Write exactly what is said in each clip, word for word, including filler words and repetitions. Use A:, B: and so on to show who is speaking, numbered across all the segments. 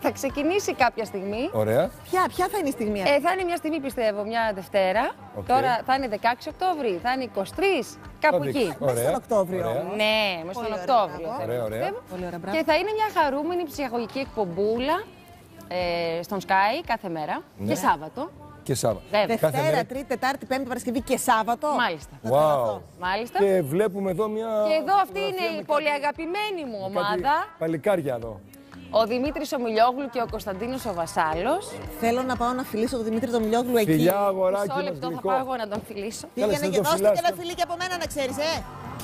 A: θα ξεκινήσει κάποια στιγμή.
B: Ωραία.
C: Ποια, ποια θα είναι η στιγμή αυτή?
A: Ε, θα είναι μια στιγμή, πιστεύω, μια Δευτέρα.
B: Okay.
A: Τώρα θα είναι δεκαέξι Οκτώβρη, θα είναι είκοσι τρεις, κάπου εκεί.
C: Μέσα στον Οκτώβριο.
A: Ναι, μέσα στον
C: Ωραία,
A: Οκτώβριο.
C: μπράβο.
B: Ωραία, ωραία.
C: Πολύ ωραία, μπράβο.
A: Και θα είναι μια χαρούμενη ψυχαγωγική εκπομπούλα ε, στον Sky κάθε μέρα
B: Ναι.
A: και Σάββατο.
B: Και Σάββατο.
A: Βέβαια.
C: Δευτέρα,
B: μέρα-
C: Τρίτη, Τετάρτη, Πέμπτη, Παρασκευή και Σάββατο.
A: Μάλιστα.
B: Wow.
A: Μάλιστα.
B: Και βλέπουμε εδώ μια.
A: Και εδώ αυτή είναι η πολύ αγαπημένη μου ομάδα.
B: Παλικάρια εδώ.
A: Ο Δημήτρης ο Μιλιόγλου και ο Κωνσταντίνος ο Βασάλος.
C: Θέλω να πάω να φιλήσω τον Δημήτρη τον Μιλιόγλου εκεί.
B: Φιλιά, αγοράκι
A: Μισό
B: μας
A: λεπτό θα
B: γλυκό.
A: πάω εγώ να τον φιλήσω.
C: Πήγαινε
B: Κάλεσε,
C: και
B: το
C: δώστε
B: φιλάς,
C: και ένα
B: το-
C: φιλί και από μένα να ξέρεις, ε.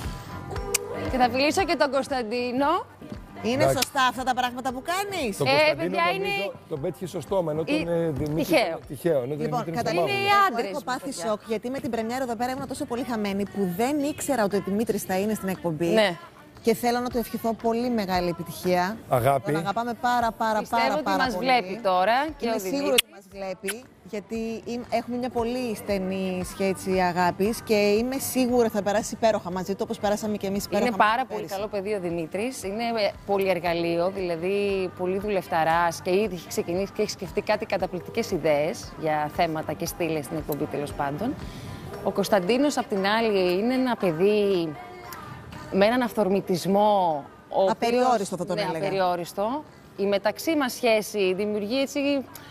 A: Και θα φιλήσω και τον Κωνσταντίνο.
C: Είναι
B: Εντάξει.
C: σωστά αυτά τα πράγματα που κάνεις?
B: Τον
A: Ε,
B: Κωνσταντίνο
A: παιδιά,
B: νομίζω
A: είναι-
B: τον πέτυχε στο στόμα, ενώ τον
A: Ε,
B: ε, Δημήτρη.
A: τυχαίο.
B: Τυχαίο. ενώ τον
C: Λοιπόν,
B: Δημήτρη
C: καταρχήν
B: στο
A: είναι
B: μαύρο.
A: οι
C: εγώ
A: άντρες
C: έχω
A: μου,
C: πάθει
A: παιδιά.
C: σοκ γιατί με την πρεμιέρα εδώ πέρα ήμουν τόσο πολύ χαμένη που δεν ήξερα ότι ο Δημήτρης θα είναι στην εκπομπή.
A: Ναι.
C: Και θέλω να του ευχηθώ πολύ μεγάλη επιτυχία.
B: Αγάπη.
C: Τον αγαπάμε πάρα πάρα
A: Πιστεύω
C: πάρα
A: ότι
C: πάρα
A: μας
C: πολύ.
A: βλέπει τώρα και
C: Είμαι
A: ο
C: σίγουρη
A: Δημήτρης.
C: ότι μας βλέπει, γιατί είμαι- έχουμε μια πολύ στενή σχέση αγάπης και είμαι σίγουρη ότι θα περάσει υπέροχα μαζί του, όπως περάσαμε και εμείς υπέροχα.
A: Είναι
C: μαζί
A: πάρα
C: του
A: πολύ
C: πέρυσι.
A: καλό παιδί ο Δημήτρης. Είναι πολύ εργαλείο, δηλαδή πολύ δουλευταράς και ήδη έχει ξεκινήσει και έχει σκεφτεί κάτι καταπληκτικές ιδέες για θέματα και στήλες στην εκπομπή τέλος πάντων. Ο Κωνσταντίνος, απ' την άλλη, είναι ένα παιδί με έναν αυθορμητισμό. ο οποίος-
C: Απεριόριστο θα τον
A: ναι,
C: έλεγα.
A: απεριόριστο. Η μεταξύ μας σχέση δημιουργεί έτσι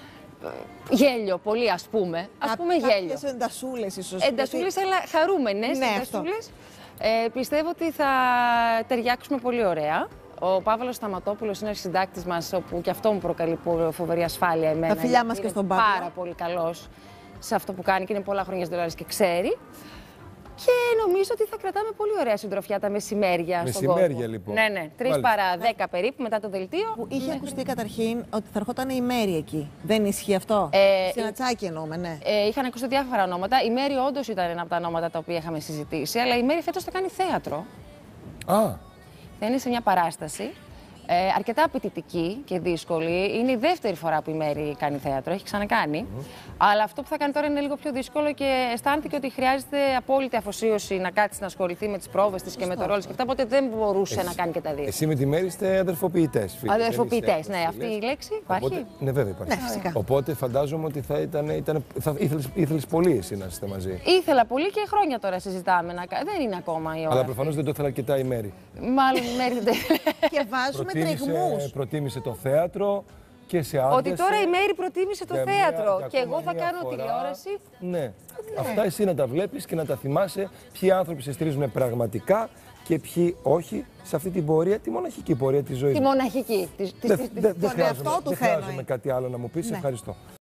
A: ε, γέλιο πολύ, ας πούμε. Ας
C: Κα-
A: πούμε γέλιο.
C: Κάποιες εντασούλες ίσως.
A: Εντασούλες, αλλά χαρούμενες
C: Ναι,
A: εντασούλες. Ε, πιστεύω ότι θα ταιριάξουμε πολύ ωραία. Ο Παύλος Σταματόπουλος είναι ο συντάκτης μας, όπου και αυτό μου προκαλεί φοβερή ασφάλεια εμένα.
C: Τα φιλιά
A: γιατί
C: μας και
A: είναι
C: στον Παύλο.
A: Πάρα πολύ καλός σε αυτό που κάνει και είναι πολλά χρόνια στις και ξέρει. Και νομίζω ότι θα κρατάμε πολύ ωραία συντροφιά τα μεσημέρια στον κόσμο.
B: Μεσημέρια, λοιπόν.
A: Ναι, ναι. Τρεις
B: Μάλιστα.
A: παρά δέκα περίπου μετά το δελτίο.
C: Που είχε ακουστεί καταρχήν ότι θα ερχόταν η Μέρη εκεί. Δεν ισχύει αυτό?
A: Ε,
C: Συνατσάκι εννοούμε, ναι.
A: Ε, είχαν ακουστεί διάφορα ονόματα. Η Μέρη όντως ήταν ένα από τα ονόματα τα οποία είχαμε συζητήσει, αλλά η Μέρη φέτος θα κάνει θέατρο.
B: Α,
A: Θα είναι σε μια παράσταση. Ε, αρκετά απαιτητική και δύσκολη. Είναι η δεύτερη φορά που η Μέρη κάνει θέατρο, έχει ξανακάνει. Αλλά αυτό που θα κάνει τώρα είναι λίγο πιο δύσκολο και αισθάνθηκε ότι χρειάζεται απόλυτη αφοσίωση να κάτσει να ασχοληθεί με τις πρόβες της και με το ρόλο της και αυτά. Οπότε δεν μπορούσε να κάνει και τα δύο.
B: εσύ με τη Μέρη είστε αδερφοποιητές. φίλοι, δεν
A: Αδερφοποιητές,
B: είστε
A: ναι,
B: φίλες.
A: αυτή η λέξη υπάρχει.
B: Οπότε, ναι, βέβαια υπάρχει.
C: Ναι, φυσικά.
B: Οπότε φαντάζομαι ότι θα ήταν. ήταν θα ήθελες, ήθελες πολύ εσύ να είστε μαζί.
A: Ήθελα πολύ και χρόνια τώρα συζητάμε να κα- δεν είναι ακόμα η ώρα.
B: Αλλά προφανώς δεν το ήθελα αρκετά η Μέρη.
A: Μάλλον η Μέρη δεν.
C: Και βάζουμε τριγμούς.
B: προτίμησε το θέατρο και σε άντρες.
A: Ότι τώρα η Μέρη προτίμησε το
B: για μια-
A: θέατρο
B: για
A: και
B: ακόμα
A: εγώ θα
B: μια
A: κάνω
B: φορά.
A: τηλεόραση.
B: Ναι. Αυτά εσύ να τα βλέπεις και να τα θυμάσαι ποιοι άνθρωποι σε στηρίζουν πραγματικά και ποιοι όχι σε αυτή την πορεία, τη μοναχική πορεία της ζωής.
A: Τη μοναχική. της- της-
B: Δεν
A: της-
B: δεν- δεν
C: τον
B: χρειάζομαι,
C: εαυτό του
B: δεν
C: θα
B: χρειάζομαι
C: εννοεί.
B: κάτι άλλο να μου πεις.
C: Ναι.
B: Ευχαριστώ.